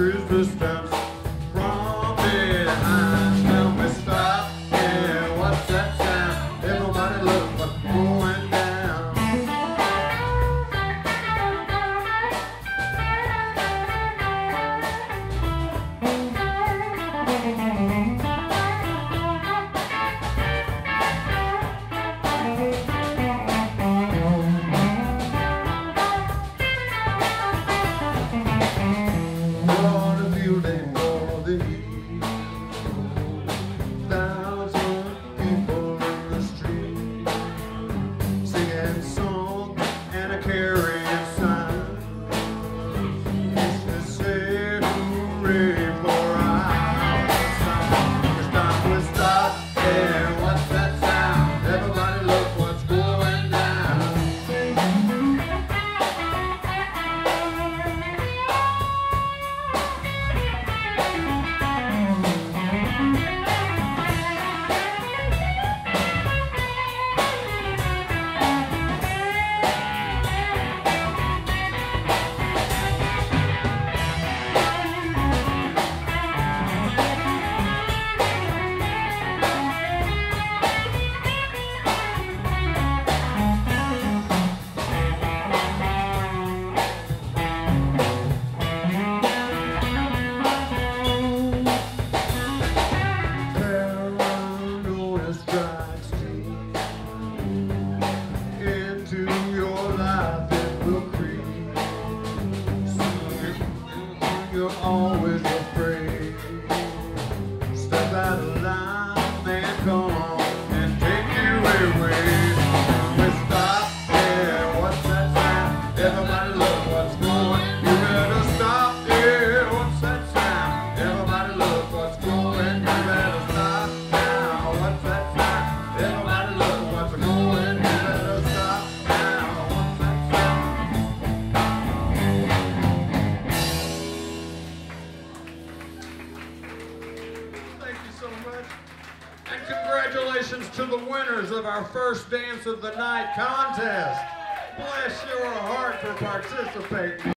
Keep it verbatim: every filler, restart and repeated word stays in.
increase distance from behind. Tell me stop, yeah, what's that sound? Everybody look what's going down. What a feeling for the heat. Thousand people in the street, singing song and a carrying sign. They say hooray for our song. It's time to stop, yeah, what's that sound? Everybody look what's going down. Paranoia strikes deep into your life, it will creep. Soon you're always afraid. Step out of line and come on and take you away. We stop, yeah, what's that sound? Everybody look what's going. You better stop, yeah, what's that sound? Everybody look what's going. You better stop now, what's that sound? Everybody look what's going. You better stop now, what's that sound? Thank you so much. And congratulations to the winners of our first Dance of the Night contest. Bless your heart for participating.